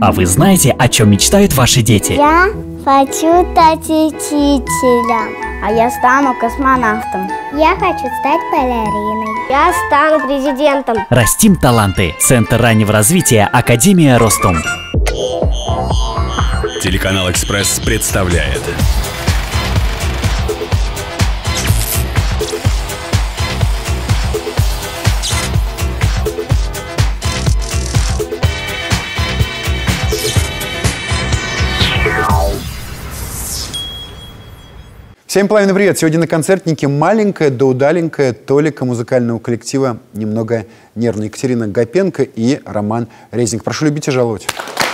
А вы знаете, о чем мечтают ваши дети? Я хочу стать учителем. А я стану космонавтом. Я хочу стать балериной. Я стану президентом. Растим таланты. Центр раннего развития. Академия Ростом. Телеканал «Экспресс» представляет. Всем пламенный привет! Сегодня на концертнике маленькая да удаленькая толика музыкального коллектива «Немного нервно». Екатерина Гапенко и Роман Резник. Прошу любить и жаловать.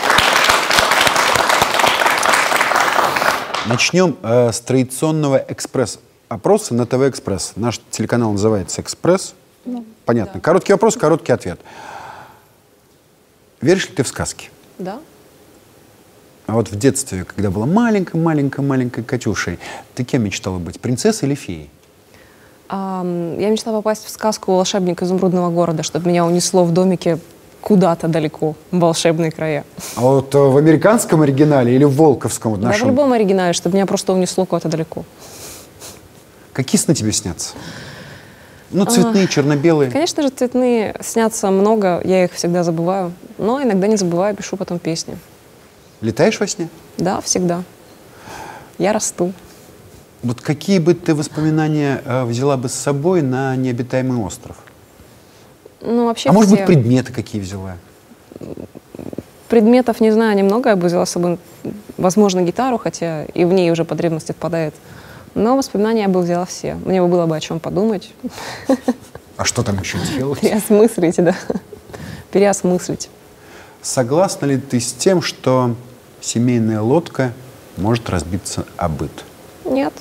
Начнем с традиционного экспресс-опроса на ТВ «Экспресс». Наш телеканал называется «Экспресс». Понятно. Да. Короткий вопрос, короткий ответ. Веришь ли ты в сказки? Да. А вот в детстве, когда была маленькой Катюшей, ты кем мечтала быть? Принцессой или феей? Я мечтала попасть в сказку «Волшебник изумрудного города», чтобы меня унесло в домике куда-то далеко, в волшебные края. А вот в американском оригинале или в волковском? Вот нашем? Да, в любом оригинале, чтобы меня просто унесло куда-то далеко. Какие сны тебе снятся? Ну, цветные, черно-белые. Конечно же, цветные снятся много, я их всегда забываю. Но иногда не забываю, пишу потом песни. Летаешь во сне? Да, всегда. Я расту. Вот какие бы ты воспоминания взяла бы с собой на необитаемый остров? Ну, вообще может быть, предметы какие взяла? Предметов, не знаю, немного. Я бы взяла с собой, возможно, гитару, хотя и в ней уже потребность отпадает. Но воспоминания я бы взяла все. Мне было бы о чем подумать. А что там еще делать? Переосмыслить, да. Переосмыслить. Согласна ли ты с тем, что семейная лодка может разбиться о быт? Нет.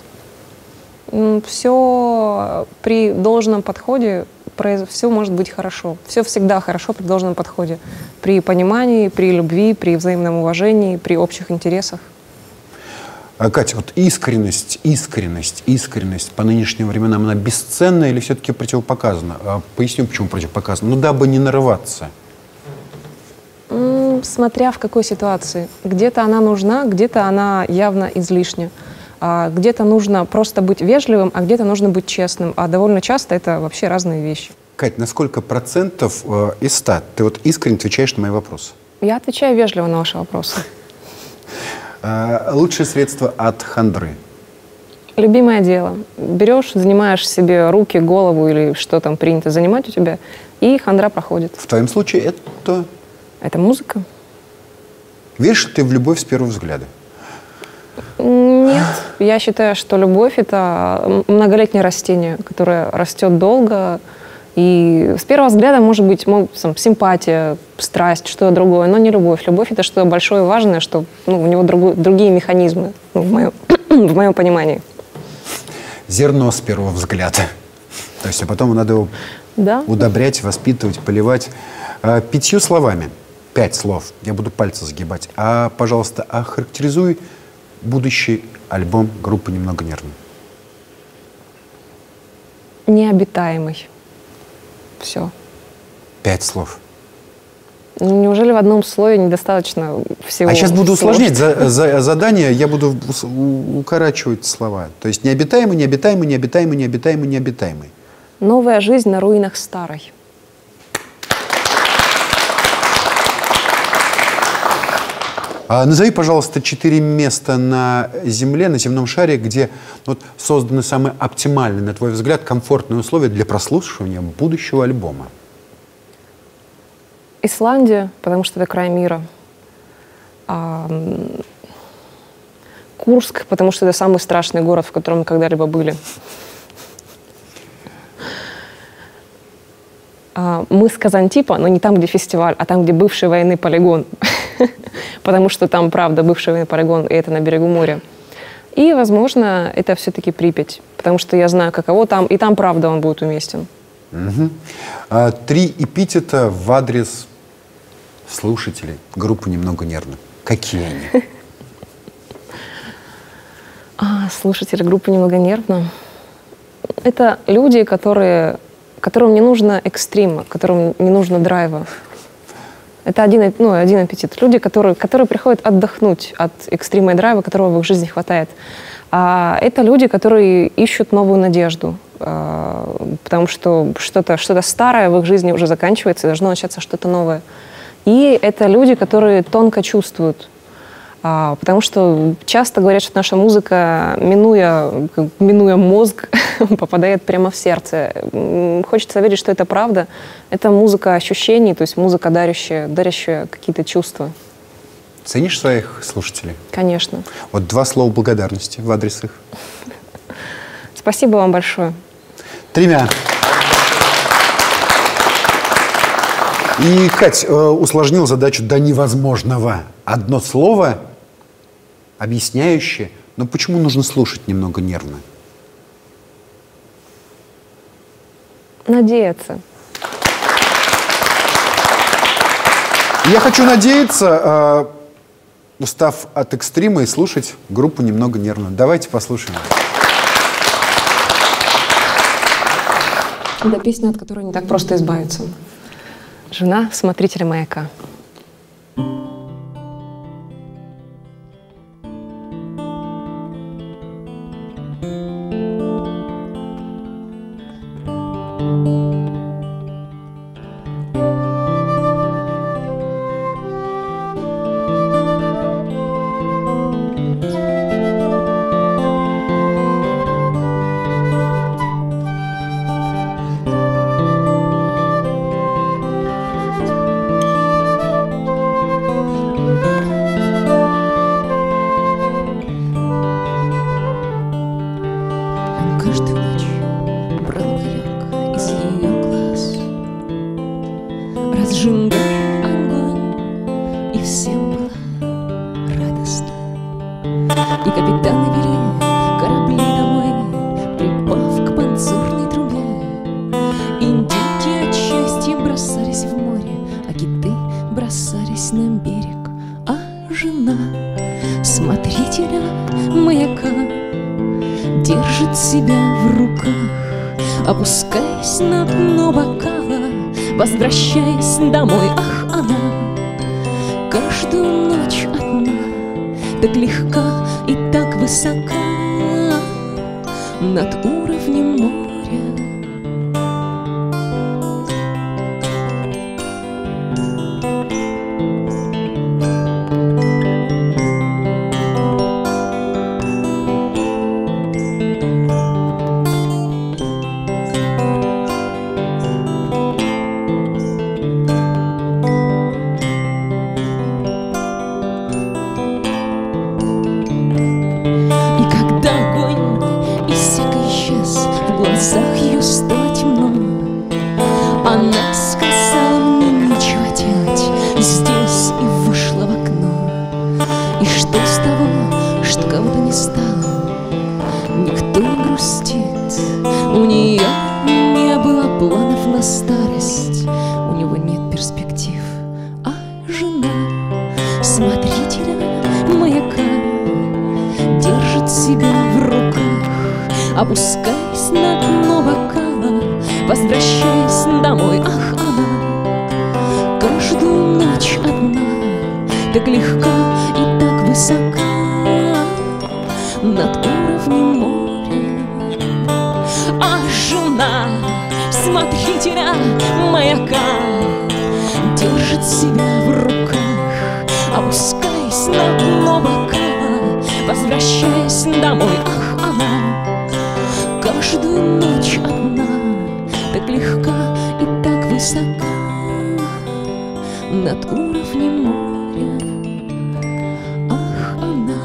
Все при должном подходе, все может быть хорошо. Все всегда хорошо при должном подходе. При понимании, при любви, при взаимном уважении, при общих интересах. Катя, вот искренность по нынешним временам, она бесценна или все-таки противопоказана? Поясню, почему противопоказана. Ну, дабы не нарываться. Смотря в какой ситуации. Где-то она нужна, где-то она явно излишня. Где-то нужно просто быть вежливым, а где-то нужно быть честным. А довольно часто это вообще разные вещи. Кать, на сколько процентов из 100 ты вот искренне отвечаешь на мои вопросы? Я отвечаю вежливо на ваши вопросы. Лучшее средство от хандры? Любимое дело. Берешь, занимаешь себе руки, голову или что там принято занимать у тебя, и хандра проходит. В твоем случае это... Это музыка. Веришь ли ты в любовь с первого взгляда? Нет. Я считаю, что любовь — это многолетнее растение, которое растет долго. И с первого взгляда может быть симпатия, страсть, что-то другое, но не любовь. Любовь — это что-то большое и важное, что у него другие механизмы, в моем понимании. Зерно с первого взгляда. То есть, а потом надо его удобрять, воспитывать, поливать. 5 словами. 5 слов. Я буду пальцы загибать. Пожалуйста, охарактеризуй будущий альбом группы «Немного нервно». Необитаемый. Все. 5 слов. Неужели в одном слове недостаточно всего? А сейчас буду усложнять задание, я буду укорачивать слова. То есть необитаемый, необитаемый, необитаемый, необитаемый, необитаемый. Новая жизнь на руинах старой. Назови, пожалуйста, 4 места на Земле, на земном шаре, где созданы самые оптимальные, на твой взгляд, комфортные условия для прослушивания будущего альбома. Исландия, потому что это край мира. Курск, потому что это самый страшный город, в котором мы когда-либо были. Мыс Казантипа, но не там, где фестиваль, а там, где бывший военный полигон. Потому что там, правда, бывший военный полигон, и это на берегу моря. И, возможно, это все-таки Припять, потому что я знаю, каково там, и там, правда, он будет уместен. 3 эпитета в адрес слушателей группы «Немного нервно». Какие они? Слушатели группы «Немного нервно» — это люди, которым не нужно экстрима, которым не нужно драйва. Это один аппетит. Люди, которые приходят отдохнуть от экстрима и драйва, которого в их жизни хватает. А это люди, которые ищут новую надежду, потому что что-то старое в их жизни уже заканчивается, и должно начаться что-то новое. И это люди, которые тонко чувствуют, потому что часто говорят, что наша музыка, минуя мозг, попадает прямо в сердце. Хочется верить, что это правда. Это музыка ощущений, то есть музыка, дарящая какие-то чувства. Ценишь своих слушателей? Конечно. Вот 2 слова благодарности в адрес их. Спасибо вам большое. 3. И, Кать, усложнил задачу до невозможного. Одно слово, объясняющее, но почему нужно слушать немного нервно? Надеяться. Я хочу надеяться, устав от экстрима, и слушать группу немного нервно. Давайте послушаем. Это песня, от которой не так просто избавиться. Жена смотрителя маяка. Опускаясь на дно бокала, возвращаясь домой, ах, она каждую ночь одна, так легка и так высока над уровнем моря. Опускаясь на дно бокала, возвращаясь домой, ах, она каждую ночь одна, так легка и так высока над уровнем моря. А жена смотрителя маяка держит себя в руках, опускаясь на дно бокала, возвращаясь домой, ах, она каждую ночь одна, так легка и так высока над уровнем моря. Ах, она.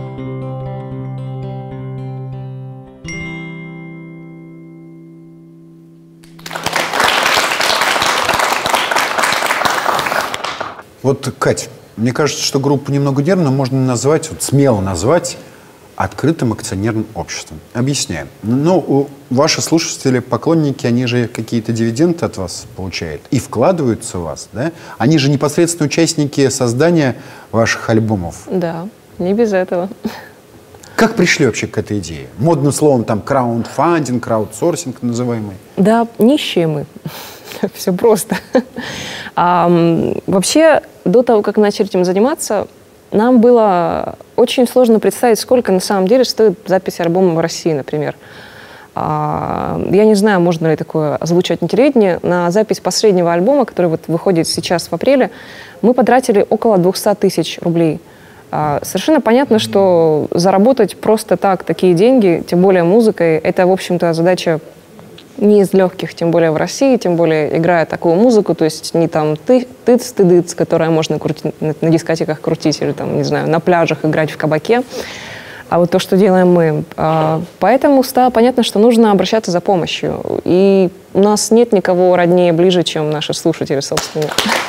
Вот, Кать, мне кажется, что группу «Немного нервно» можно назвать, вот смело назвать, открытым акционерным обществом. Объясняем. Ну, ваши слушатели, поклонники, они же какие-то дивиденды от вас получают и вкладываются в вас, да? Они же непосредственно участники создания ваших альбомов. Да, не без этого. Как пришли вообще к этой идее? Модным словом там краундфандинг, краудсорсинг называемый. Да, нищие мы. Все просто. Вообще, до того, как начали этим заниматься, нам было очень сложно представить, сколько на самом деле стоит запись альбома в России, например. Я не знаю, можно ли такое озвучивать на телевидении. На запись последнего альбома, который вот выходит сейчас в апреле, мы потратили около 200 тысяч рублей. Совершенно понятно, что заработать просто так такие деньги, тем более музыкой, это, в общем-то, задача не из легких, тем более в России, тем более играя такую музыку, то есть не там тыц-тыдыц, которая можно крутить, на дискотеках крутить или там, не знаю, на пляжах играть в кабаке, а вот то, что делаем мы. Поэтому стало понятно, что нужно обращаться за помощью. И у нас нет никого роднее, ближе, чем наши слушатели, собственно.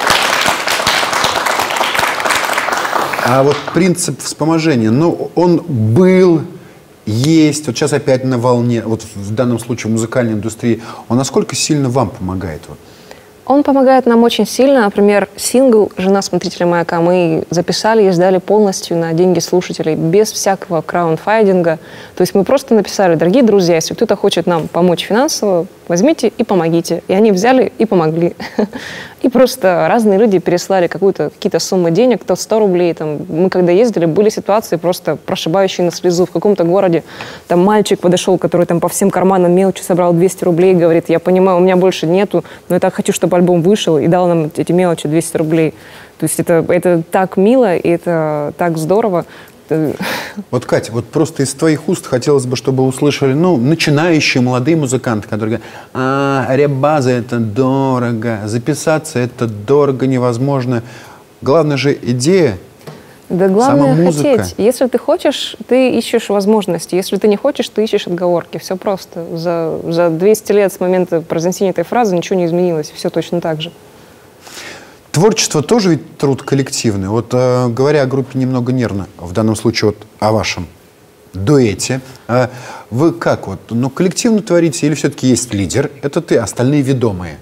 А вот принцип вспоможения, ну, он был, есть, вот сейчас опять на волне, вот в данном случае в музыкальной индустрии, он насколько сильно вам помогает? Вот? Он помогает нам очень сильно. Например, сингл «Жена смотрителя маяка» мы записали и издали полностью на деньги слушателей, без всякого краундфандинга. То есть мы просто написали: дорогие друзья, если кто-то хочет нам помочь финансово, возьмите и помогите. И они взяли и помогли. И просто разные люди переслали какие-то суммы денег, кто 100 рублей. Там, мы когда ездили, были ситуации просто прошибающие на слезу. В каком-то городе там мальчик подошел, который там по всем карманам мелочи собрал 200 рублей, говорит: я понимаю, у меня больше нету, но я так хочу, чтобы альбом вышел, и дал нам эти мелочи 200 рублей. То есть это так мило, и это так здорово. Вот, Катя, вот просто из твоих уст хотелось бы, чтобы услышали, ну, начинающие молодые музыканты, которые говорят: ребаза — это дорого, записаться — это дорого, невозможно. Главное же идея, да, главное сама музыка. Хотеть. Если ты хочешь, ты ищешь возможности. Если ты не хочешь, ты ищешь отговорки. Все просто. За 200 лет с момента произнесения этой фразы ничего не изменилось. Все точно так же. Творчество тоже ведь труд коллективный. Вот говоря о группе «Немного нервно», в данном случае вот о вашем дуэте, вы как вот, ну, коллективно творите или все-таки есть лидер, это ты, остальные ведомые?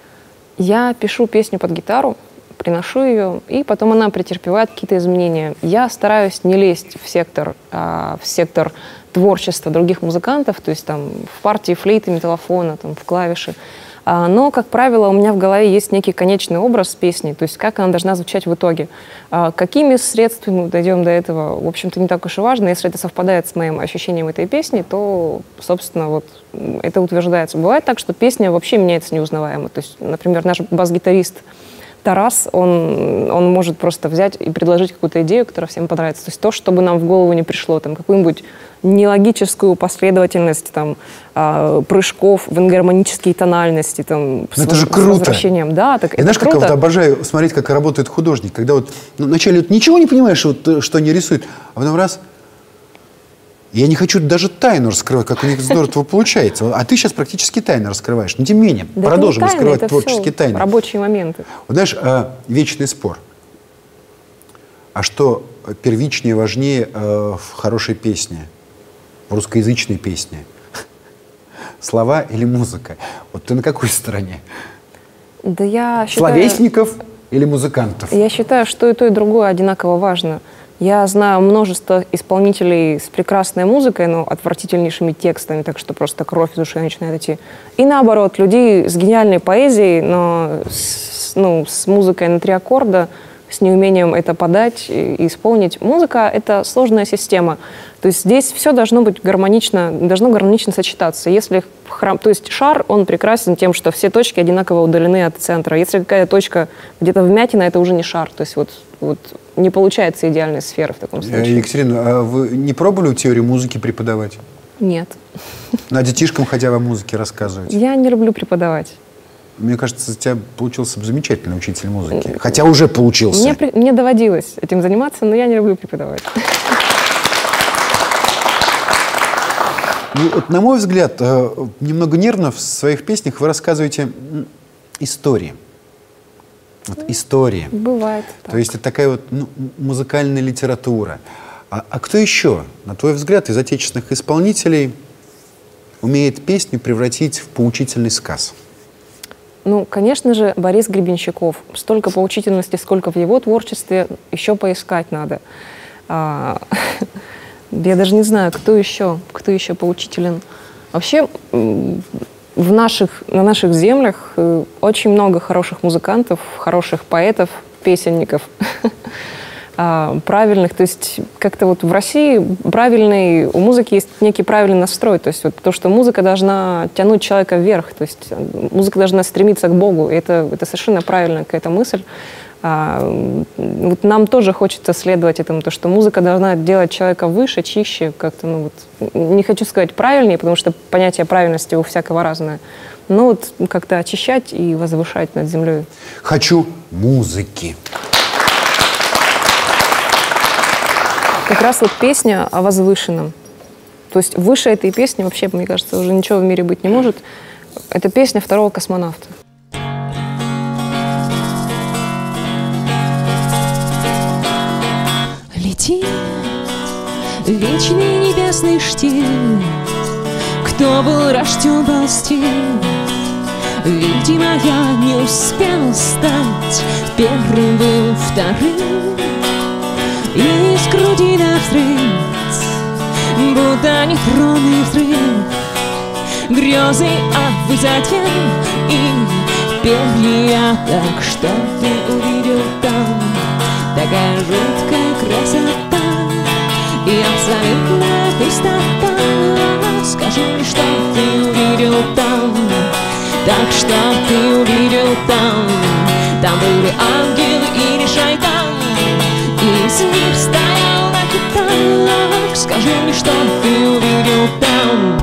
Я пишу песню под гитару, приношу ее, и потом она претерпевает какие-то изменения. Я стараюсь не лезть в сектор творчества других музыкантов, то есть там в партии флейты, металлофона, там, в клавиши. Но, как правило, у меня в голове есть некий конечный образ песни, то есть как она должна звучать в итоге. Какими средствами мы дойдем до этого, в общем-то, не так уж и важно. Если это совпадает с моим ощущением этой песни, то, собственно, вот это утверждается. Бывает так, что песня вообще меняется неузнаваемо. То есть, например, наш бас-гитарист Тарас, он может просто взять и предложить какую-то идею, которая всем понравится. То есть то, что бы нам в голову не пришло, там, какую-нибудь нелогическую последовательность там, прыжков в ингармонические тональности. Там, это же круто! Да, так я, знаешь, круто. Как я вот обожаю смотреть, как работает художник. Когда вот вначале вот ничего не понимаешь, вот, что они рисуют, а потом раз... Я не хочу даже тайну раскрывать, как у них здорово получается. А ты сейчас практически тайну раскрываешь. Но тем не менее, да, продолжим тайны, раскрывать творческие тайны. Рабочие моменты. Вот знаешь, вечный спор. А что первичнее, важнее в хорошей песне, в русскоязычной песне? Слова или музыка? Вот ты на какой стороне? Да я считаю... Словесников или музыкантов? Я считаю, что и то, и другое одинаково важно. Я знаю множество исполнителей с прекрасной музыкой, но отвратительнейшими текстами, так что просто кровь из души начинает идти. И наоборот, людей с гениальной поэзией, но с музыкой на 3 аккорда, с неумением это подать и исполнить. Музыка — это сложная система. То есть здесь все должно быть гармонично сочетаться. Если то есть шар, он прекрасен тем, что все точки одинаково удалены от центра. Если какая-то точка где-то вмятина, это уже не шар. То есть вот не получается идеальной сферы в таком случае. Екатерина, а вы не пробовали теорию музыки преподавать? Нет. На детишкам хотя бы о музыке рассказывать? Я не люблю преподавать. Мне кажется, у тебя получился замечательный учитель музыки. Хотя уже получился. Мне доводилось этим заниматься, но я не люблю преподавать. Ну, вот, на мой взгляд, немного нервно в своих песнях вы рассказываете истории. Вот, истории. Бывает. То есть это такая вот музыкальная литература. А кто еще, на твой взгляд, из отечественных исполнителей умеет песню превратить в поучительный сказ? Ну, конечно же, Борис Гребенщиков. Столько поучительности, сколько в его творчестве, еще поискать надо. Я даже не знаю, кто еще поучителен. Вообще, на наших землях очень много хороших музыкантов, хороших поэтов, песенников, правильных. То есть как-то вот в России у музыки есть некий правильный настрой. То есть вот то, что музыка должна тянуть человека вверх. То есть музыка должна стремиться к Богу. И это совершенно правильная какая-то мысль. Вот нам тоже хочется следовать этому, то, что музыка должна делать человека выше, чище, как-то, ну вот, не хочу сказать правильнее, потому что понятие правильности у всякого разное, но вот как-то очищать и возвышать над землей. Хочу музыки. Как раз вот песня о возвышенном. То есть выше этой песни вообще, мне кажется, уже ничего в мире быть не может. Это песня второго космонавта. Лети, вечный небесный штиль, кто был рожден ползти. Видимо, я не успел стать первым, вторым. И из груди навстречу, будто нейтронный взрыв, грезы о высоте и перья. Так что ты увидел там? Такая жуткая красота и абсолютная пустота. Скажи мне, что ты увидел там? Так что ты увидел там? Там были ангелы или шайтан, и из них стоял на китах. Скажи мне, что ты увидел там?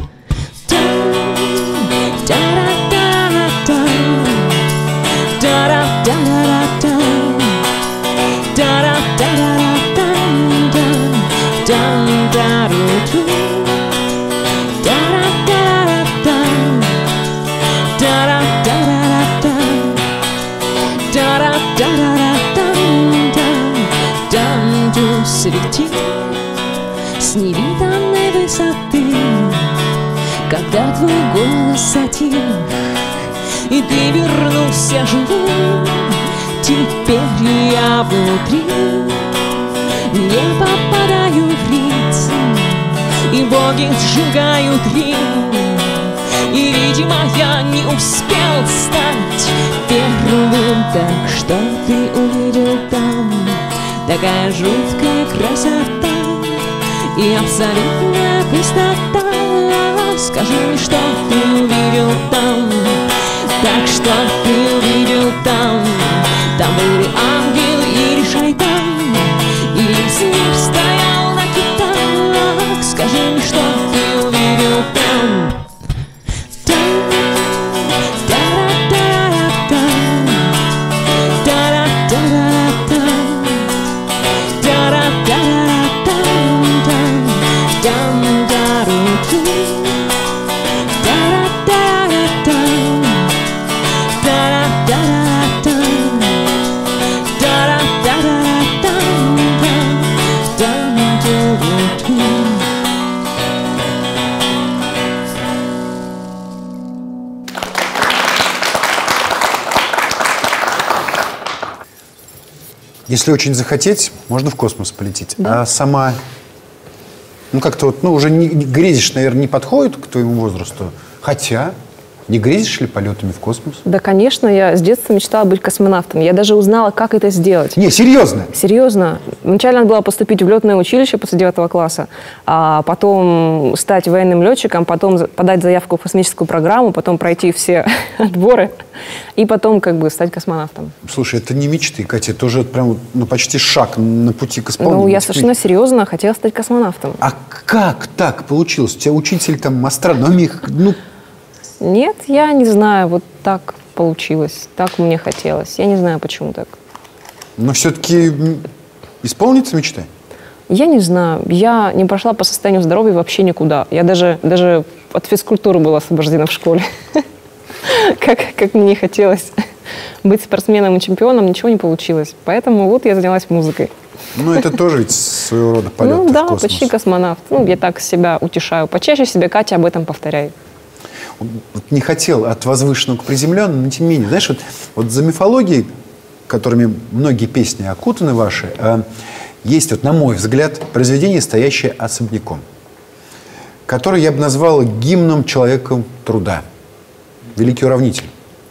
Среди с невиданной высоты, когда твой голос затих, и ты вернулся живым, теперь я внутри не попадаю в ритм, и боги сжигают Рим. И, видимо, я не успел стать первым. Так что ты увидел там? Такая жуткая красота и абсолютная пустота. Скажи мне, что ты увидел там? Так что ты увидел там? Там были ангелы или шайтан, и из них стоял на китах. Скажи мне, что ты увидел там? Если очень захотеть, можно в космос полететь. Да. А сама, ну как-то вот, ну уже грезишь, наверное, не подходит к твоему возрасту. Хотя, не грезишь ли полетами в космос? Да, конечно, я с детства мечтала быть космонавтом. Я даже узнала, как это сделать. Не, серьезно? Серьезно. Вначале надо было поступить в летное училище после 9 класса, а потом стать военным летчиком, потом подать заявку в космическую программу, потом пройти все отборы и потом как бы стать космонавтом. Слушай, это не мечты, Катя, это уже прям ну, почти шаг на пути к исполнению. Ну, я совершенно серьезно хотела стать космонавтом. А как так получилось? У тебя учитель там астрономии, ну... Нет, я не знаю, вот так получилось, так мне хотелось. Я не знаю, почему так. Но все-таки исполнится мечта? Я не знаю. Я не пошла по состоянию здоровья вообще никуда. Я даже от физкультуры была освобождена в школе. Как мне не хотелось быть спортсменом и чемпионом, ничего не получилось. Поэтому вот я занялась музыкой. Ну, это тоже ведь своего рода полет в космос. Ну да, почти космонавт. Ну, я так себя утешаю. Почаще себе, Катя, об этом повторяй. Вот не хотел от возвышенного к приземленному, но тем не менее, знаешь, вот за мифологией, которыми многие песни окутаны ваши, есть, вот, на мой взгляд, произведение, стоящее особняком, которое я бы назвал гимном человека труда. великий уравнитель,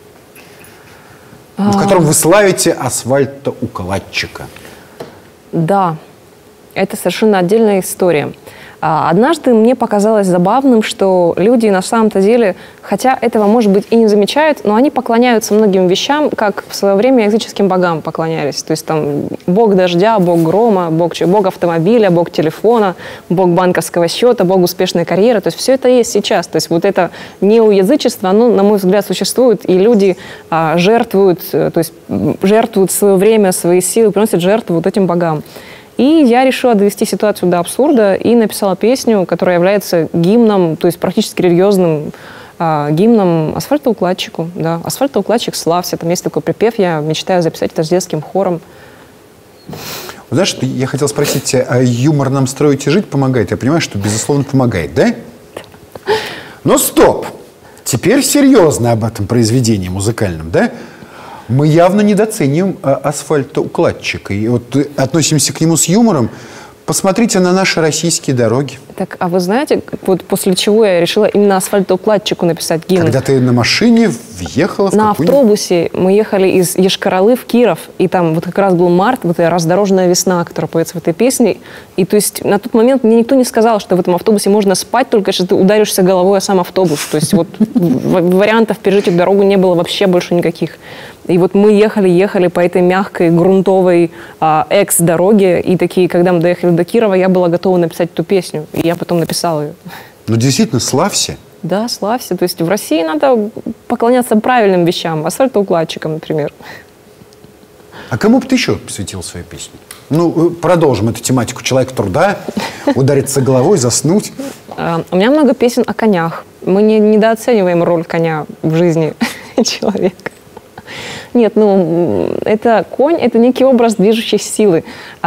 в котором вы славите асфальтоукладчика. Да, это совершенно отдельная история. Однажды мне показалось забавным, что люди на самом-то деле, хотя этого, может быть, и не замечают, но они поклоняются многим вещам, как в свое время языческим богам поклонялись. То есть там бог дождя, бог грома, бог автомобиля, бог телефона, бог банковского счета, бог успешной карьеры. То есть все это есть сейчас. То есть вот это неоязычество, оно, на мой взгляд, существует, и люди жертвуют свое время, свои силы, приносят жертву вот этим богам. И я решила довести ситуацию до абсурда и написала песню, которая является гимном, то есть практически религиозным гимном асфальтоукладчику. Да. Асфальтоукладчик, славься. Там есть такой припев, я мечтаю записать это с детским хором. Знаешь, я хотел спросить, а юмор нам строить и жить помогает? Я понимаю, что безусловно помогает, да? Но стоп! Теперь серьезно об этом произведении музыкальном, да? Мы явно недооцениваем асфальтоукладчика. И вот относимся к нему с юмором. Посмотрите на наши российские дороги. Так, а вы знаете, вот после чего я решила именно асфальтоукладчику написать гимн? Когда ты на машине въехала в на автобусе мы ехали из Йошкар-Олы в Киров, и там вот как раз был март, вот эта раздорожная весна, которая поется в этой песне. И то есть на тот момент мне никто не сказал, что в этом автобусе можно спать, только если ты ударишься головой о сам автобус. То есть вот вариантов пережить эту дорогу не было вообще больше никаких. И вот мы ехали по этой мягкой, грунтовой экс-дороге, и такие, когда мы доехали до Кирова, я была готова написать эту песню, и я потом написала ее. Ну, действительно, славься. Да, славься. То есть в России надо поклоняться правильным вещам, асфальтоукладчикам, например. А кому бы ты еще посвятил свою песню? Ну, продолжим эту тематику человека труда, удариться головой, заснуть. У меня много песен о конях. Мы недооцениваем роль коня в жизни человека. Нет, это конь, это некий образ движущей силы.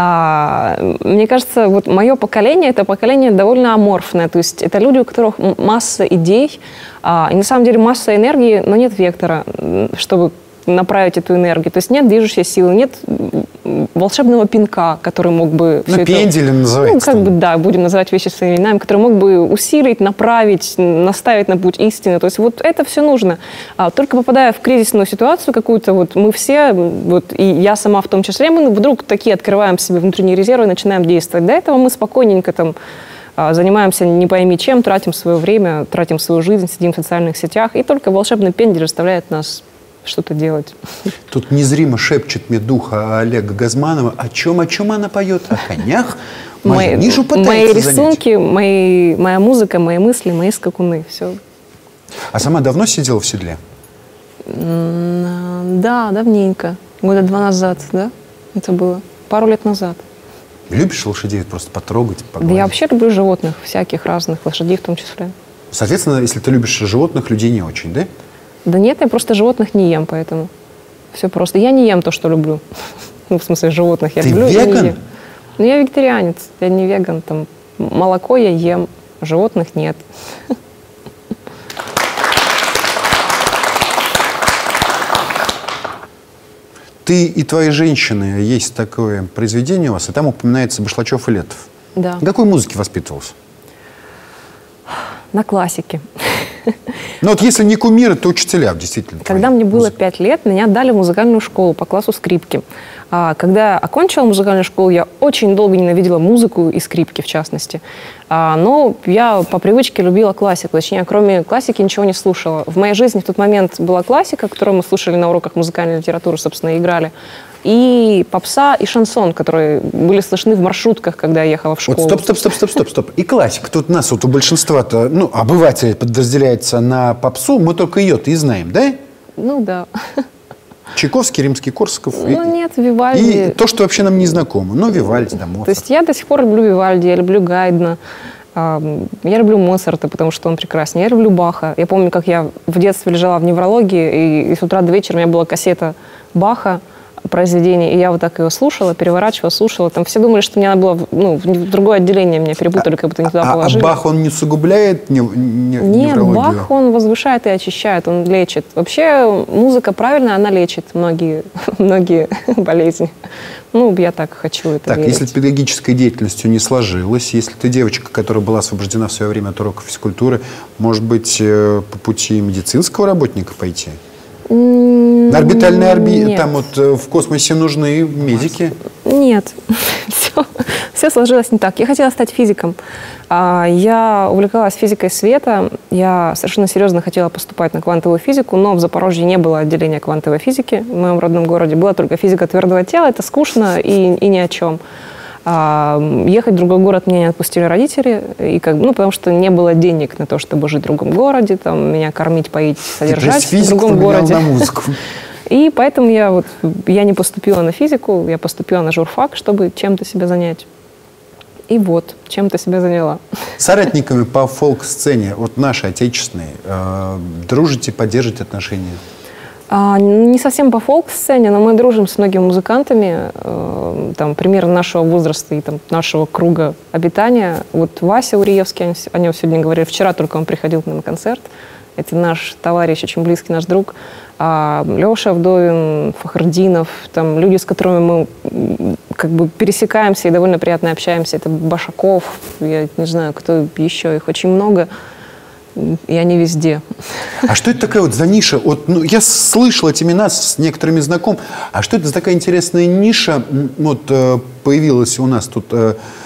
Мне кажется, вот мое поколение, это поколение довольно аморфное. То есть это люди, у которых масса идей, и на самом деле масса энергии, но нет вектора, чтобы направить эту энергию. То есть нет движущей силы, нет волшебного пинка, который мог бы... Пенделем называется. Да, будем называть вещи своими именами, который мог бы усилить, направить, наставить на путь истины. То есть вот это все нужно. Только попадая в кризисную ситуацию какую-то, вот мы все, вот и я сама в том числе, мы вдруг такие открываем себе внутренние резервы и начинаем действовать. До этого мы спокойненько там занимаемся не пойми чем, тратим свое время, тратим свою жизнь, сидим в социальных сетях, и только волшебный пендель заставляет нас что-то делать. Тут незримо шепчет мне дух Олега Газманова. О чем она поет? О конях? Мою нишу пытается мои рисунки, моя музыка, мои мысли, мои скакуны. Все. А сама давно сидела в седле? Да, давненько. Года 2 назад, да? Это было. Пару лет назад. Любишь лошадей просто потрогать, погладить? Да я вообще люблю животных, всяких разных, лошадей в том числе. Соответственно, если ты любишь животных, людей не очень, да? Да нет, я просто животных не ем, поэтому все просто. Я не ем то, что люблю. Ну, в смысле, животных я люблю. Ты веган? Я не ем. Ну, я вегетарианец, я не веган. Там, молоко я ем, животных нет. Ты и твои женщины, есть такое произведение у вас, и там упоминается Башлачев и Летов. Да. На какой музыке воспитывался? На классике. Ну вот если не кумиры, то учителя, действительно. Когда мне было 5 лет, меня отдали в музыкальную школу по классу скрипки. Когда я окончила музыкальную школу, я очень долго ненавидела музыку и скрипки, в частности. Но я по привычке любила классику. Точнее, кроме классики ничего не слушала. В моей жизни в тот момент была классика, которую мы слушали на уроках музыкальной литературы, собственно, и играли. И попса, и шансон, которые были слышны в маршрутках, когда я ехала в школу. Вот, стоп. И классика. Тут нас вот у большинства-то, обывателей подразделяется на попсу, мы только ее-то и знаем, да? Ну да. Чайковский, Римский-Корсаков. Нет, Вивальди. И то, что вообще нам не знакомо. Вивальди, да, Моцарт. То есть я до сих пор люблю Вивальди, я люблю Гайдна, я люблю Моцарта, потому что он прекрасен. Я люблю Баха. Я помню, как я в детстве лежала в неврологии, и с утра до вечера у меня была кассета Баха. произведение, и я вот так его слушала, переворачивала, слушала. Там все думали, что мне надо было в другое отделение, меня перепутали, как будто не туда положили. А Бах, он не усугубляет неврологию? Нет, Бах, он возвышает и очищает, он лечит. Вообще музыка правильная, она лечит многие болезни. Ну, я так хочу это верить. Если педагогической деятельностью не сложилось, если ты девочка, которая была освобождена в свое время от уроков физкультуры, может быть, по пути медицинского работника пойти? На орбитальной орбите, там вот в космосе нужны медики? Нет, все сложилось не так. Я хотела стать физиком. Я увлекалась физикой света. Я совершенно серьезно хотела поступать на квантовую физику, но в Запорожье не было отделения квантовой физики в моем родном городе. Была только физика твердого тела. Это скучно и ни о чем. Ехать в другой город меня не отпустили родители, потому что не было денег на то, чтобы жить в другом городе, там, меня кормить, поить, содержать в другом городе. И поэтому я не поступила на физику, я поступила на журфак, чтобы чем-то себя занять. И вот, чем-то себя заняла. С соратниками по фолк-сцене, вот нашей, отечественной, дружите, поддержите отношения? Не совсем по фолк-сцене, но мы дружим с многими музыкантами, там, примерно нашего возраста и там, нашего круга обитания. Вот Вася Уриевский, о нем сегодня говорили, вчера только он приходил к нам на концерт. Это наш товарищ, очень близкий наш друг. Леша Вдовин, Фахрдинов, там люди, с которыми мы как бы пересекаемся и довольно приятно общаемся. Это Башаков, я не знаю, кто еще, их очень много. И они везде. А что это такая вот за ниша? Вот, я слышал эти имена, с некоторыми знаком. А что это за такая интересная ниша? Вот появилась у нас тут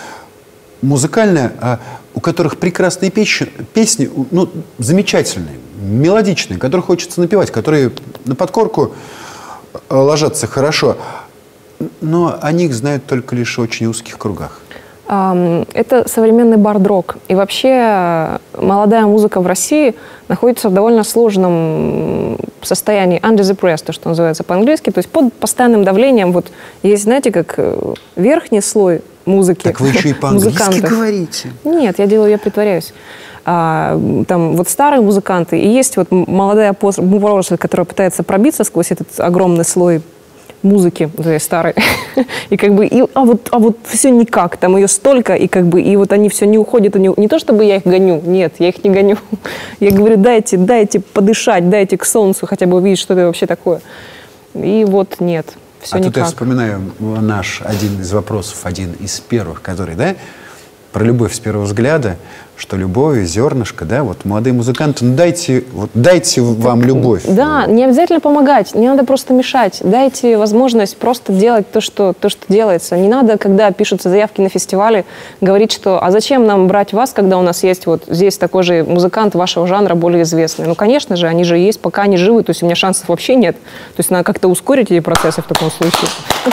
музыкальная, у которых прекрасные песни, замечательные, мелодичные, которые хочется напевать, которые на подкорку ложатся хорошо. Но о них знают только лишь в очень узких кругах. Это современный бард-рок. И вообще молодая музыка в России находится в довольно сложном состоянии, under the press, то, что называется по-английски, то есть под постоянным давлением. Вот есть, знаете, как верхний слой музыки. Так вы еще и по-английски говорите? Нет, я притворяюсь. Там вот старые музыканты, и есть вот молодая поросль, которая пытается пробиться сквозь этот огромный слой музыки, старой, и как бы, а вот все никак, там ее столько, и вот они все не уходят, не то чтобы я их гоню, нет, я их не гоню, я говорю, дайте подышать, дайте к солнцу хотя бы увидеть, что это вообще такое, и вот нет, все никак. Тут я вспоминаю наш один из вопросов, один из первых, который, про любовь с первого взгляда, что любовь, зернышко, вот молодые музыканты, дайте вам любовь. Да, не обязательно помогать, не надо просто мешать. Дайте возможность просто делать то, что делается. Не надо, когда пишутся заявки на фестивали, говорить, что а зачем нам брать вас, когда у нас есть вот здесь такой же музыкант вашего жанра, более известный. Ну, конечно же, они же есть, пока они живы, то есть у меня шансов вообще нет. То есть надо как-то ускорить эти процессы в таком случае.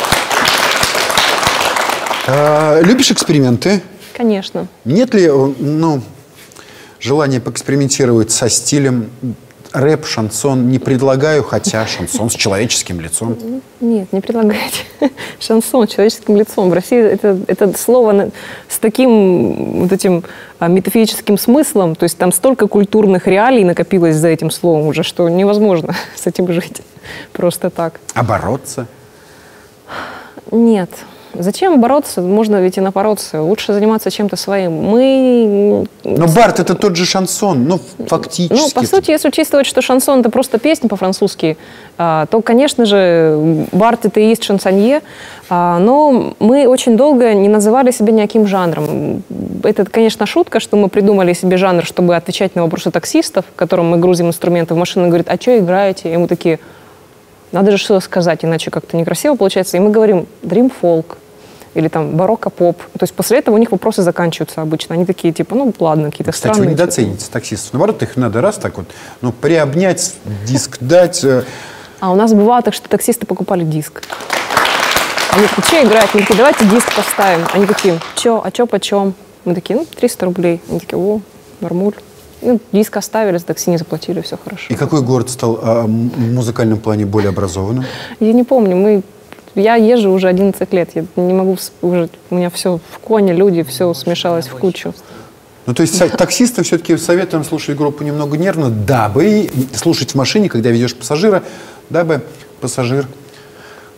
Любишь эксперименты? Конечно. Нет ли, желания поэкспериментировать со стилем рэп, шансон? Не предлагаю, хотя шансон с человеческим лицом. Нет, не предлагайте. Шансон с человеческим лицом. В России это слово с таким вот этим метафизическим смыслом, то есть там столько культурных реалий накопилось за этим словом уже, что невозможно с этим жить просто так. А бороться? Нет. Зачем бороться? Можно ведь и напороться. Лучше заниматься чем-то своим. Но бард — это тот же шансон, фактически. По сути, если учитывать, что шансон — это просто песня по-французски, то, конечно же, бард — это и есть шансонье. Но мы очень долго не называли себя никаким жанром. Это, конечно, шутка, что мы придумали себе жанр, чтобы отвечать на вопросы таксистов, которым мы грузим инструменты в машину, и говорят, а что играете? И мы такие, надо же что-то сказать, иначе как-то некрасиво получается. И мы говорим дрим-фолк. Или там барокко-поп. То есть после этого у них вопросы заканчиваются обычно. Они такие, типа, ладно, какие-то странные. Кстати, вы недооцените таксистов. Наоборот, их надо раз так вот, приобнять, диск дать. А у нас бывало так, что таксисты покупали диск. Они такие, что играть? Мы такие, давайте диск поставим. Они такие, что почем? Мы такие, 300 рублей. Они такие, нормуль. Диск оставили, за такси не заплатили, все хорошо. И какой город стал в музыкальном плане более образованным? Я не помню, я езжу уже 11 лет, я не могу уже, у меня все в коне, люди, все смешалось в кучу. То есть таксистам все-таки советуем слушать группу немного нервно, дабы слушать в машине, когда ведешь пассажира, дабы пассажир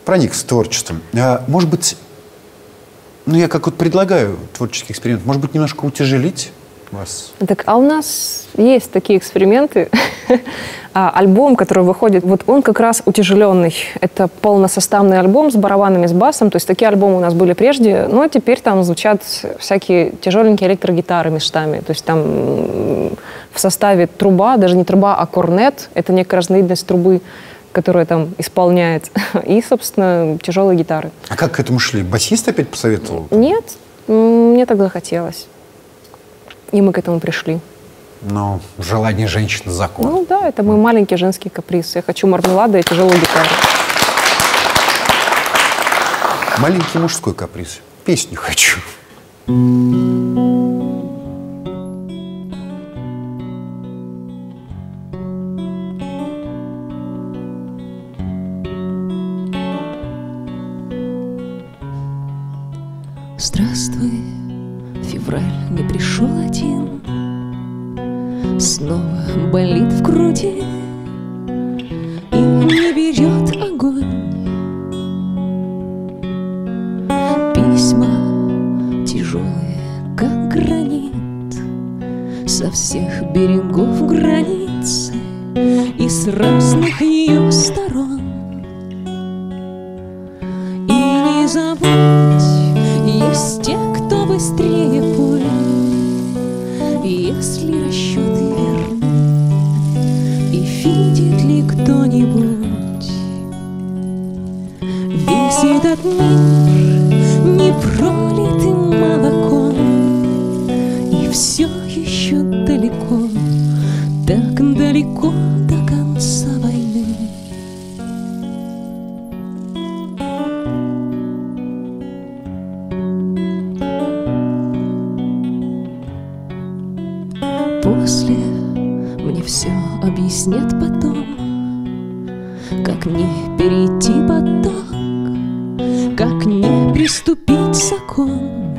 проникся творчеством. Может быть, ну я как вот предлагаю творческий эксперимент, может быть, немножко утяжелить вас? Так, а у нас есть такие эксперименты. Альбом, который выходит, вот он как раз утяжеленный. Это полносоставный альбом с барабанами, с басом. То есть такие альбомы у нас были прежде, но теперь там звучат всякие тяжеленькие электрогитары местами. То есть там в составе труба, даже не труба, а корнет. Это некая разновидность трубы, которая там исполняет. И, собственно, тяжелые гитары. А как к этому шли? Басист опять посоветовал? Нет, мне так захотелось. И мы к этому пришли. Но желание женщины закон. Ну да, это мой маленький женский каприз. Я хочу мармелада и тяжелую гитару. Маленький мужской каприз. Песню хочу. Здравствуй, февраль не пришел один, снова болит в груди и не берет огонь. Письма тяжелые, как гранит, со всех берегов границы и с разных ее сторон. И не забудь, есть те, кто быстрее пуль, если расчеты верны, и видит ли кто-нибудь весь этот мир не пролитым молоком, и все еще далеко, так далеко до конца войны. После мне все объяснят потом, как не перейти поток, как не приступить закон.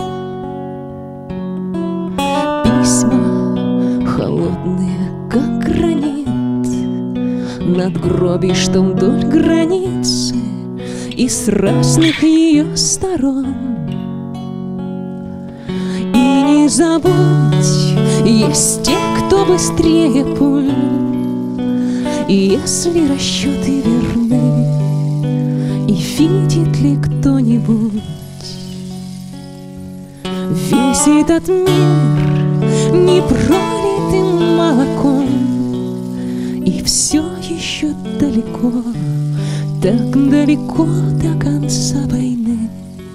Письма холодные, как гранит, надгробий, что вдоль границы и с разных ее сторон. И не забудь, есть те, кто быстрее пуль, и если расчеты верны, и видит ли кто-нибудь весь этот мир не пролитым молоком, и все еще далеко, так далеко до конца войны.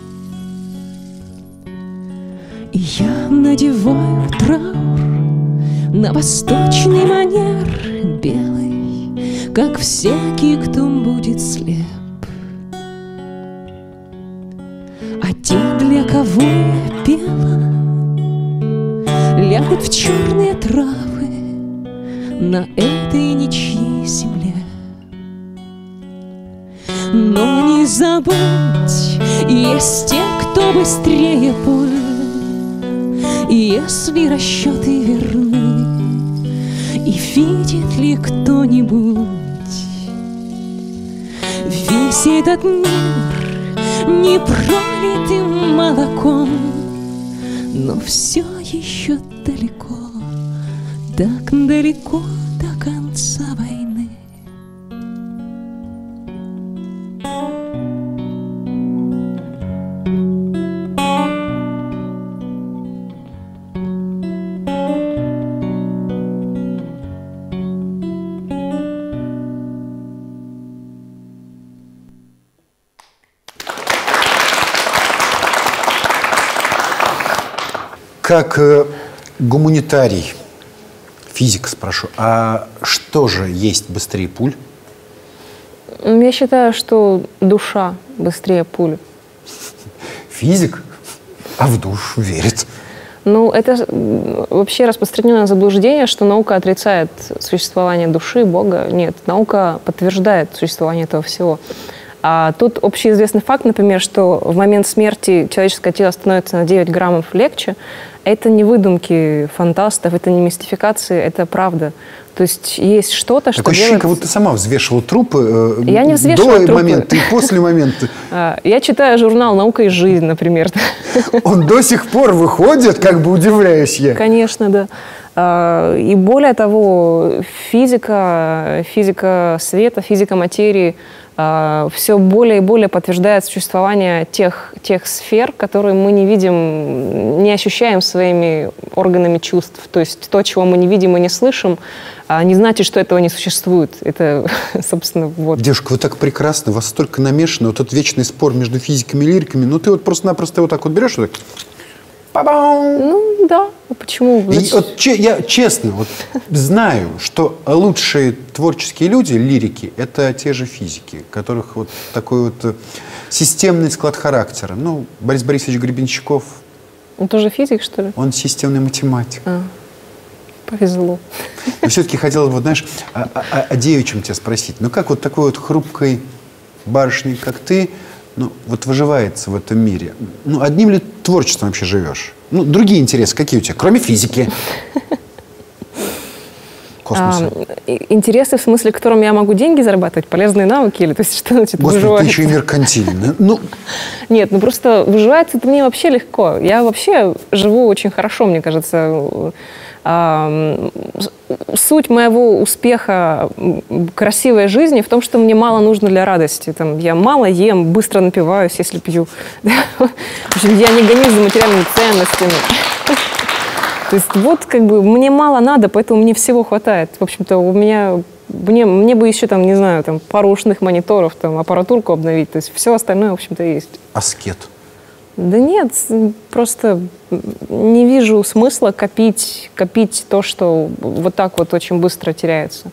И я надеваю траур на восточный манер, белый, как всякий, кто будет слеп. А те, для кого я пела, лягут в черные травы на этой ничьей земле. Но не забудь, есть те, кто быстрее пуль, и если расчеты верны, и видит ли кто-нибудь весь этот мир не пролитым молоком, но все еще далеко, так далеко до конца войны. Как гуманитарий, физик спрошу, а что же есть быстрее пуль? Я считаю, что душа быстрее пуль. Физик? А в душу верит. Ну, это вообще распространенное заблуждение, что наука отрицает существование души, Бога. Нет, наука подтверждает существование этого всего. А тут общеизвестный факт, например, что в момент смерти человеческое тело становится на 9 граммов легче. Это не выдумки фантастов, это не мистификации, это правда. То есть есть что-то, что такое ощущение, делает... как будто ты сама взвешивала трупы Я не взвешивала до трупы. момента и после момента. Я читаю журнал «Наука и жизнь», например. Он до сих пор выходит, как бы удивляюсь я. Конечно, да. И более того, физика света, физика материи все более и более подтверждает существование тех сфер, которые мы не видим, не ощущаем своими органами чувств. То есть то, чего мы не видим и не слышим, не значит, что этого не существует. Это, собственно, вот. Девушка, вы так прекрасны, у вас столько намешано, вот этот вечный спор между физиками и лириками, ну ты вот просто-напросто вот так вот берешь, вот так, па-бам! Ну, да. Почему? И вот, я честно вот знаю, что лучшие творческие люди, лирики, это те же физики, у которых вот такой вот системный склад характера. Ну, Борис Борисович Гребенщиков. Он тоже физик, что ли? Он системный математик. Повезло. Но все-таки хотела, вот, знаешь, о девичьем тебя спросить. Ну, как вот такой вот хрупкой барышней, как ты, ну, вот выживается в этом мире? Ну, одним ли творчеством вообще живешь? Ну, другие интересы какие у тебя, кроме физики? Космоса. Интересы, в смысле, которым я могу деньги зарабатывать, полезные навыки, или то есть что значит Господи, выживать? ты еще и меркантильная. Ну, нет, ну просто выживать это мне вообще легко. Я вообще живу очень хорошо, мне кажется. Суть моего успеха красивой жизни в том, что мне мало нужно для радости. Там, я мало ем, быстро напиваюсь, если пью. В общем, я не гонюсь за материальными ценностями. То есть вот как бы мне мало надо, поэтому мне всего хватает. В общем-то, мне бы еще там, не знаю, там пару ушных мониторов, там аппаратурку обновить. То есть все остальное, в общем-то, есть. аскет. Да нет, просто не вижу смысла копить то, что вот так вот очень быстро теряется.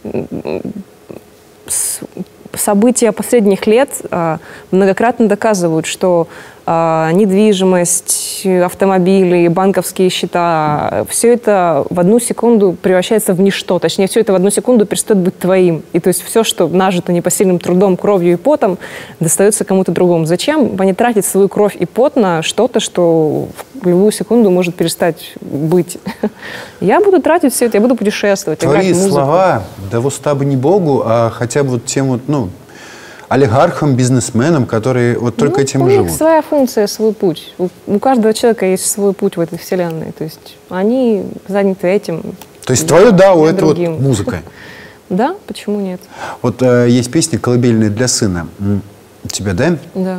События последних лет многократно доказывают, что недвижимость, автомобили, банковские счета, все это в одну секунду превращается в ничто. Точнее, все это в одну секунду перестает быть твоим. И то есть все, что нажито непосильным трудом, кровью и потом, достается кому-то другому. Зачем не тратить свою кровь и пот на что-то, что в любую секунду может перестать быть? Я буду тратить все это, я буду путешествовать, играть Твои музыку. слова, да в уста бы не Богу, а хотя бы вот тем вот, ну, олигархам, бизнесменам, которые вот только этим и живут. У них своя функция, свой путь. У каждого человека есть свой путь в этой вселенной. То есть они заняты этим. То есть твое «да» у этого вот музыка. Да, почему нет? Вот есть песня «Колыбельная для сына». У тебя, да? Да.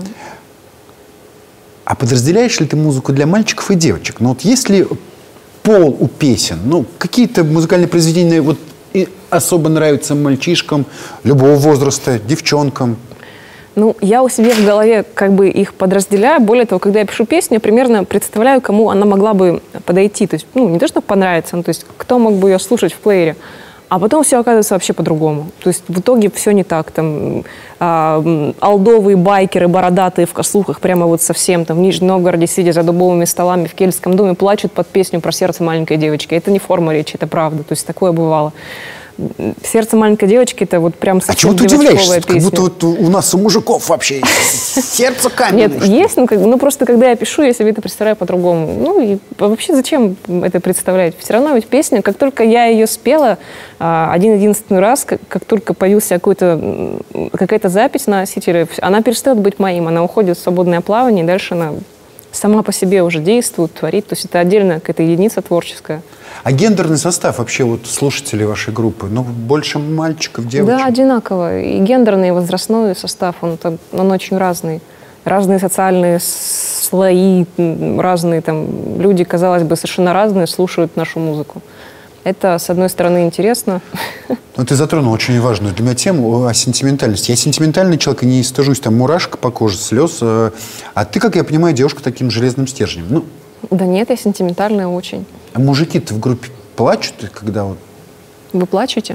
А подразделяешь ли ты музыку для мальчиков и девочек? Ну вот есть ли пол у песен? Ну, какие-то музыкальные произведения вот и особо нравятся мальчишкам любого возраста, девчонкам? Ну, я у себя в голове как бы их подразделяю. Более того, когда я пишу песню, я примерно представляю, кому она могла бы подойти. То есть, ну, не то, что понравится, но то есть, кто мог бы ее слушать в плеере. А потом все оказывается вообще по-другому. То есть в итоге все не так. Там олдовые байкеры, бородатые в косухах, прямо вот совсем там в Нижнем Новгороде, сидя за дубовыми столами в Кельтском доме, плачут под песню про сердце маленькой девочки. Это не форма речи, это правда. То есть такое бывало. «Сердце маленькой девочки» — это вот прям совсем девочковая песня. Как будто вот у нас у мужиков вообще сердце каменное. Нет, есть, ну просто когда я пишу, я себе это представляю по-другому. Ну и вообще зачем это представлять? Все равно ведь песня, как только я ее спела один-единственный раз, как только появилась какая-то запись на носителе, она перестает быть моим, она уходит в свободное плавание, и дальше она сама по себе уже действует, творит. То есть это отдельная какая-то единица творческая. А гендерный состав вообще вот слушателей вашей группы? Ну, больше мальчиков, девочек? Да, одинаково. И гендерный, и возрастной состав, он очень разный. Разные социальные слои, разные там люди, казалось бы, совершенно разные, слушают нашу музыку. Это, с одной стороны, интересно. Ну, ты затронул очень важную для меня тему о сентиментальности. Я сентиментальный человек и не стыжусь, там, мурашек по коже, слез. А ты, как я понимаю, девушка таким железным стержнем. Ну, да нет, я сентиментальная очень. А мужики-то в группе плачут, когда вот... Вы плачете?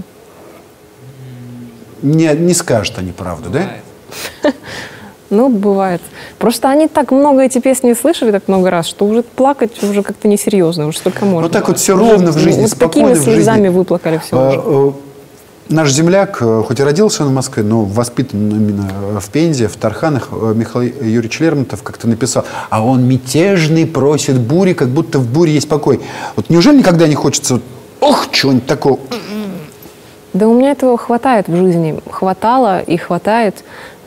Не скажут они правду, да? Ну, бывает. Просто они так много эти песни слышали, так много раз, что уже плакать уже как-то несерьезно, уже столько можно. Ну, так вот все ровно в жизни, вот спокойно в жизни. Такими слезами выплакали все уже. Наш земляк, хоть и родился он в Москве, но воспитан именно в Пензе, в Тарханах, Михаил Юрьевич Лермонтов как-то написал, а он мятежный просит бури, как будто в буре есть покой. Вот неужели никогда не хочется, ох, чего-нибудь такого, Да у меня этого хватает в жизни. Хватало и хватает.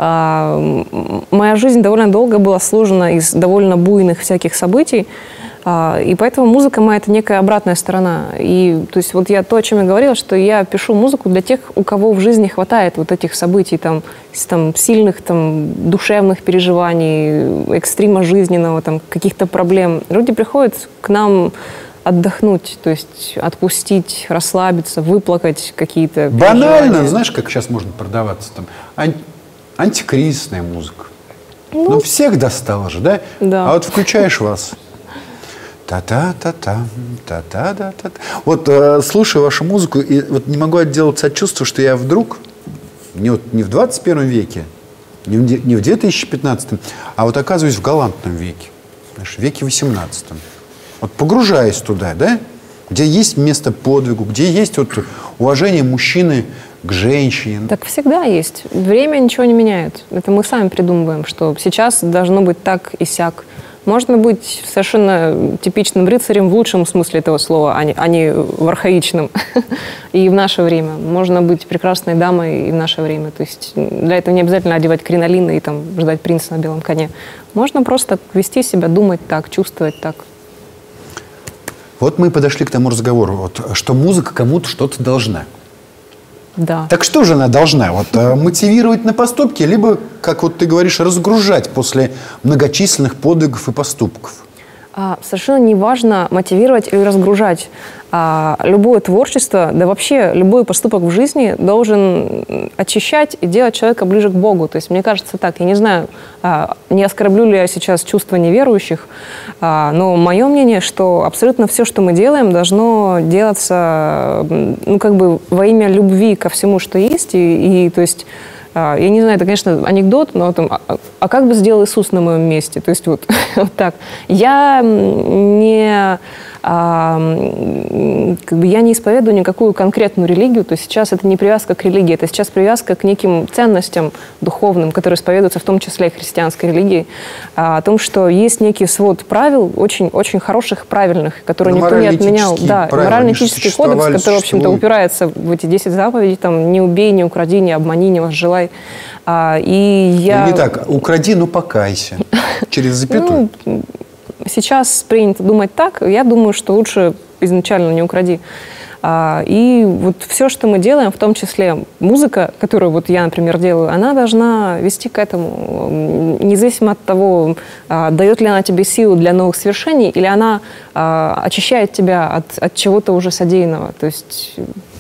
Моя жизнь довольно долго была сложена из довольно буйных всяких событий. И поэтому музыка моя — это некая обратная сторона. И то есть вот то, о чем я говорила, что я пишу музыку для тех, у кого в жизни хватает вот этих событий, там сильных душевных переживаний, экстрима жизненного, каких-то проблем. Люди приходят к нам отдохнуть, то есть отпустить, расслабиться, выплакать какие-то банально, знаешь, как сейчас можно продаваться антикризисная музыка. Ну, всех достало же, да? Да. А вот включаешь вас. Та-та-та-та, та-та-та-та. Вот слушаю вашу музыку, и вот не могу отделаться от чувства, что я вдруг, не в 21 веке, не в 2015, а вот оказываюсь в галантном веке, в веке 18. Вот погружаясь туда, да, где есть место подвигу, где есть вот уважение мужчины к женщине. Так всегда есть. Время ничего не меняет. Это мы сами придумываем, что сейчас должно быть так и сяк. Можно быть совершенно типичным рыцарем в лучшем смысле этого слова, а не в архаичном. И в наше время. Можно быть прекрасной дамой и в наше время. То есть для этого не обязательно одевать кринолины и ждать принца на белом коне. Можно просто вести себя, думать так, чувствовать так. Вот мы и подошли к тому разговору, что музыка кому-то что-то должна. Да. Так что же она должна? Мотивировать на поступки, либо, как ты говоришь, разгружать после многочисленных подвигов и поступков? Совершенно не важно мотивировать или разгружать. Любое творчество, да вообще любой поступок в жизни должен очищать и делать человека ближе к Богу. То есть мне кажется так, я не знаю, не оскорблю ли я сейчас чувства неверующих, но мое мнение, что абсолютно все, что мы делаем, должно делаться во имя любви ко всему, что есть. И то есть я не знаю, это, конечно, анекдот, но а как бы сделал Иисус на моем месте? То есть вот так. Я не исповедую никакую конкретную религию, то есть сейчас это не привязка к религии, это сейчас привязка к неким ценностям духовным, которые исповедуются в том числе и христианской религии, о том, что есть некий свод правил, очень, очень хороших, правильных, которые никто не отменял. Да, морально-этический кодекс, который, в общем-то, упирается в эти 10 заповедей, не убей, не укради, не обмани, не возжелай. Не так, укради, но покайся. Через запятую. Сейчас принято думать так. Я думаю, что лучше изначально не укради. И вот все, что мы делаем, в том числе музыка, которую я, например, делаю, она должна вести к этому, независимо от того, дает ли она тебе силу для новых свершений, или она очищает тебя от чего-то уже содеянного. То есть,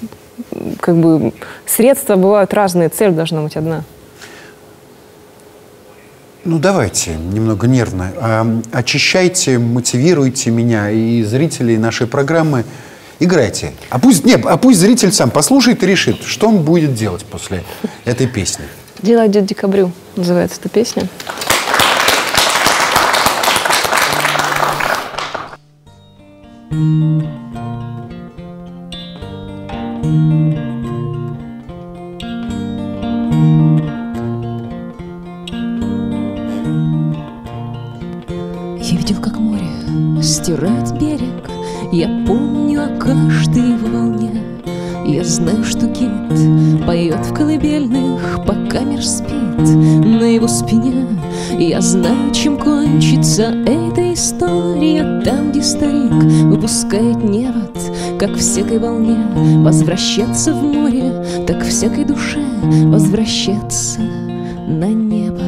средства бывают разные, цель должна быть одна. Давайте, немного нервно. Очищайте, мотивируйте меня и зрителей нашей программы. Играйте. А пусть зритель сам послушает и решит, что он будет делать после этой песни. «Дело идет к декабрю» называется эта песня. Я видел, как море стирает берег, я помню о каждой его волне. Я знаю, что кит поет в колыбельных, пока мир спит на его спине. Я знаю, чем кончится эта история, там, где старик выпускает невод, как всякой волне возвращаться в море, так всякой душе возвращаться на небо.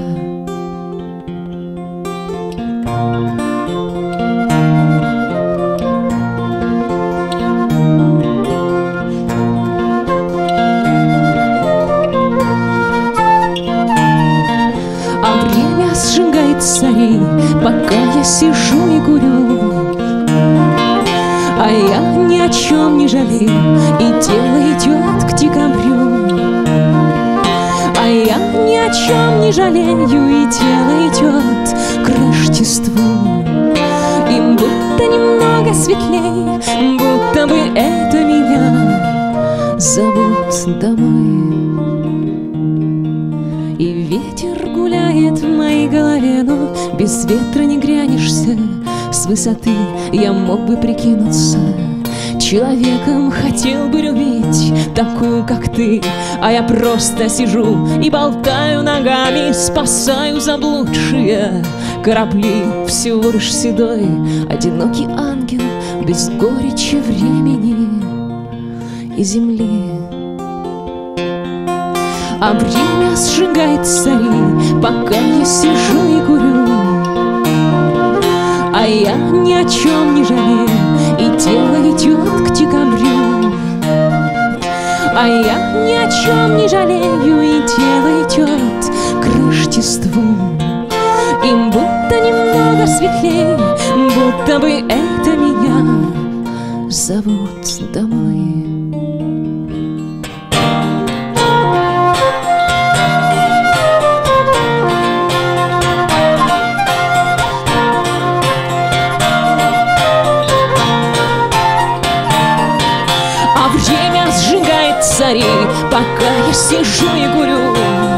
Царей, пока я сижу и курю, а я ни о чем не жалею, и дело идет к декабрю. А я ни о чем не жалею, и дело идет к Рождеству. Им будто немного светлей, будто бы это меня зовут домой. И ветер гуляет в моей голове, но без ветра не грянешься. С высоты я мог бы прикинуться Человеком хотел бы любить такую, как ты, а я просто сижу и болтаю ногами, спасаю заблудшие корабли. Всего лишь седой, одинокий ангел, без горечи времени и земли. А время сжигает цари, пока я сижу и курю, а я ни о чем не жалею, и дело идет к декабрю. А я ни о чем не жалею, и дело идет к Рождеству. Им будто немного светлее, будто бы это меня зовут домой. Пока я сижу и курю,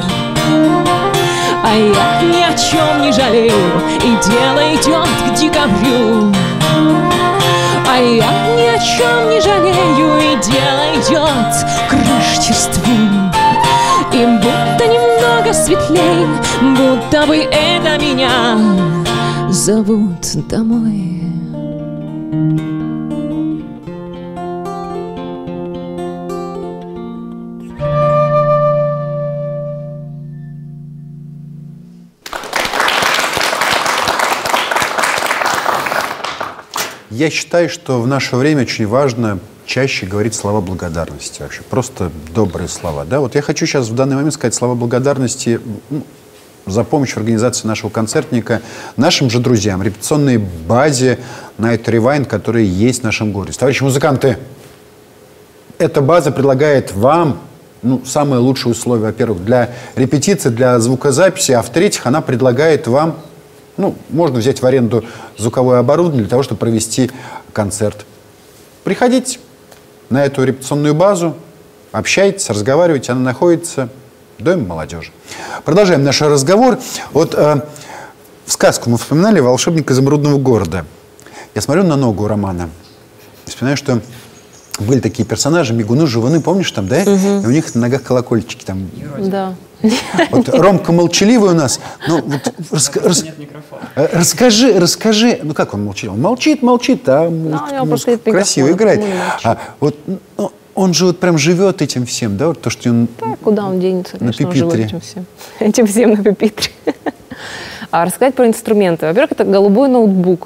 а я ни о чем не жалею, и дело идет к декабрю. А я ни о чем не жалею, и дело идет к Рождеству. Им будто немного светлей, будто бы это меня зовут домой. Я считаю, что в наше время очень важно чаще говорить слова благодарности вообще. Просто добрые слова. Да? Вот я хочу сейчас в данный момент сказать слова благодарности за помощь в организации нашего концертника нашим же друзьям, репетиционной базе Night Rewind, которая есть в нашем городе. Товарищи музыканты, эта база предлагает вам самые лучшие условия, во-первых, для репетиции, для звукозаписи, а в-третьих, она предлагает вам можно взять в аренду звуковое оборудование для того, чтобы провести концерт. Приходите на эту репетиционную базу, общайтесь, разговаривайте. Она находится в Доме молодежи. Продолжаем наш разговор. Вот в сказку мы вспоминали «Волшебник изумрудного города». Я смотрю на ногу Романа. Вспоминаю, что были такие персонажи, мигуны, живуны, помнишь там, да? Угу. И у них на ногах колокольчики там. Да. Вот Ромка молчаливый у нас. Вот расскажи, как он молчаливый? Он молчит, а красиво играет. Он же вот прям живет этим всем, да? Вот то, что он куда он денется, конечно, он живет этим всем. Этим всем на пюпитре. А рассказать про инструменты. Во-первых, это голубой ноутбук.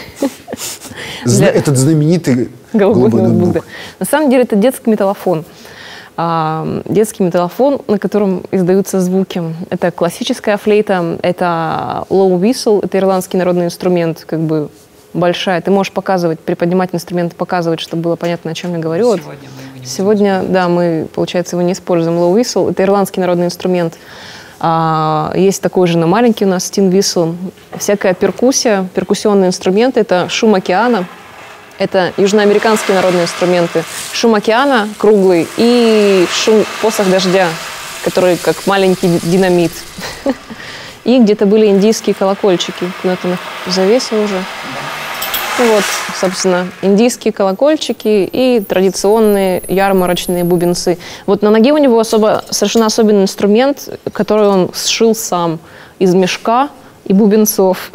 Этот знаменитый голубой ноутбук. Да. На самом деле это детский металлофон. Детский металлофон, на котором издаются звуки. Это классическая флейта, это low whistle, это ирландский народный инструмент, как бы большая. Ты можешь показывать, приподнимать инструмент, показывать, чтобы было понятно, о чем я говорю. Сегодня, да, мы, получается, его не используем. Low whistle, это ирландский народный инструмент. Есть такой же, но маленький у нас, tin whistle. Всякая перкуссия, перкуссионные инструменты, это шум океана. Это южноамериканские народные инструменты. Шум океана круглый и шум посох дождя, который как маленький динамит. И где-то были индийские колокольчики. Куда-то завесил уже. И вот, собственно, индийские колокольчики и традиционные ярмарочные бубенцы. Вот на ноге у него совершенно особенный инструмент, который он сшил сам из мешка и бубенцов.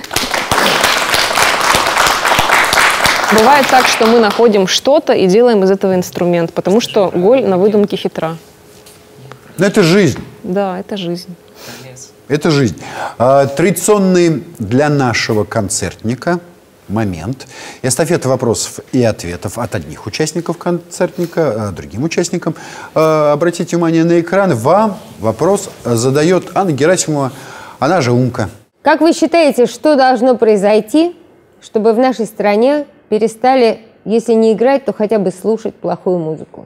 Бывает так, что мы находим что-то и делаем из этого инструмент, потому что голь на выдумке хитра. Но это жизнь. Да, это жизнь. Это жизнь. Традиционный для нашего концертника момент. Эстафета вопросов и ответов от одних участников концертника другим участникам. Обратите внимание на экран. Вам вопрос задает Анна Герасимова, она же Умка. Как вы считаете, что должно произойти, чтобы в нашей стране перестали, если не играть, то хотя бы слушать плохую музыку?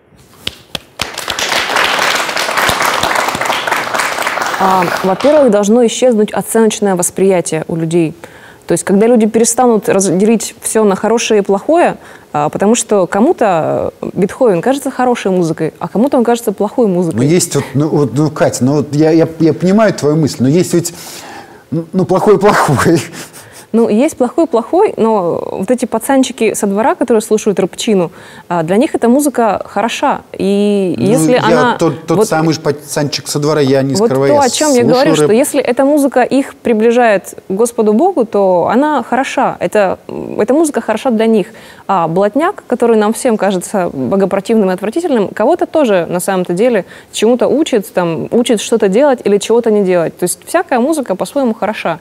Во-первых, должно исчезнуть оценочное восприятие у людей. То есть, когда люди перестанут разделить все на хорошее и плохое, потому что кому-то Бетховен кажется хорошей музыкой, а кому-то он кажется плохой музыкой. Но есть Катя, я понимаю твою мысль, но есть ведь плохой. Ну, есть плохой, но вот эти пацанчики со двора, которые слушают рэпчину, для них эта музыка хороша. И если она... Тот самый же пацанчик со двора, я не скрываю. Вот то, о чем я говорю, что если эта музыка их приближает к Господу Богу, то она хороша. Эта музыка хороша для них. А блатняк, который нам всем кажется богопротивным и отвратительным, кого-то тоже на самом-то деле чему-то учит, учит что-то делать или чего-то не делать. То есть всякая музыка по-своему хороша.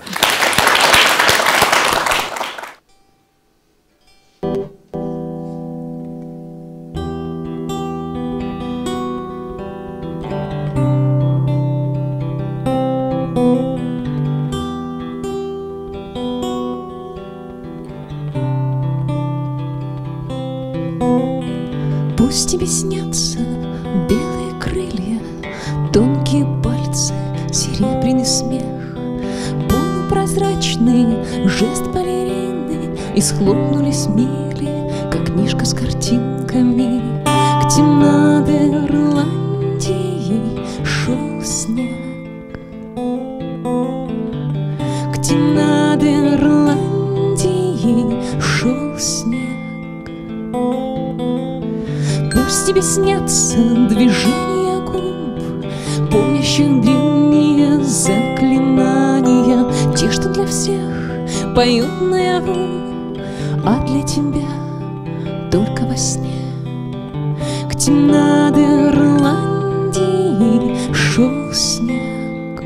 Пусть тебе снятся белые крылья, тонкие пальцы, серебряный смех, полупрозрачный жест балерины, и схлопнулись мили, как книжка с картинками. К темноте Ирландии шел снег, к темноте Ирландии шел снег. Пусть тебе снятся движения губ, помнящих древние заклинания, те, что для всех поют наяву, а для тебя только во сне. К темноте Ирландии шел снег,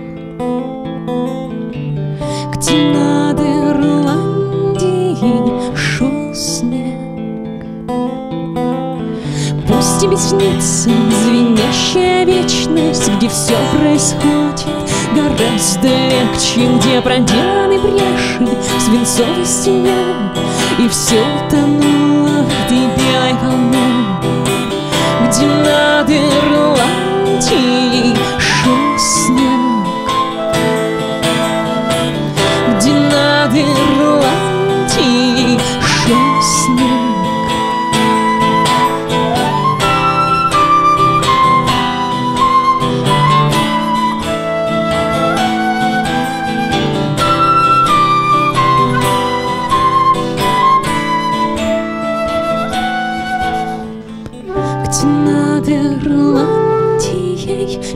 к темноте Ирландии шел снег. Пусть тебе снится звенящая вечность, где все происходит гораздо легче, где проделаны бреши в свинцовой стене, и все тонуло в этой белой волне. Где над Ирландией шел снег, где над Ирландией шел снег. Над Ирландией,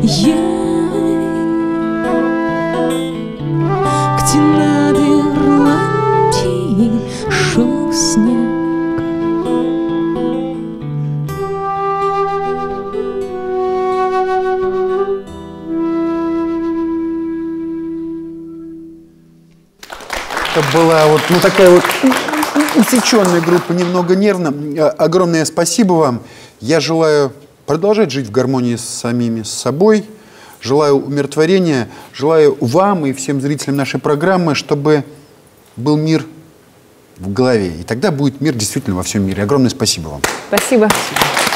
где над Ирландией шел снег. Это была вот такая вот усеченная группа, немного нервно. Огромное спасибо вам. Я желаю продолжать жить в гармонии с самими собой. Желаю умиротворения. Желаю вам и всем зрителям нашей программы, чтобы был мир в голове. И тогда будет мир действительно во всем мире. Огромное спасибо вам. Спасибо.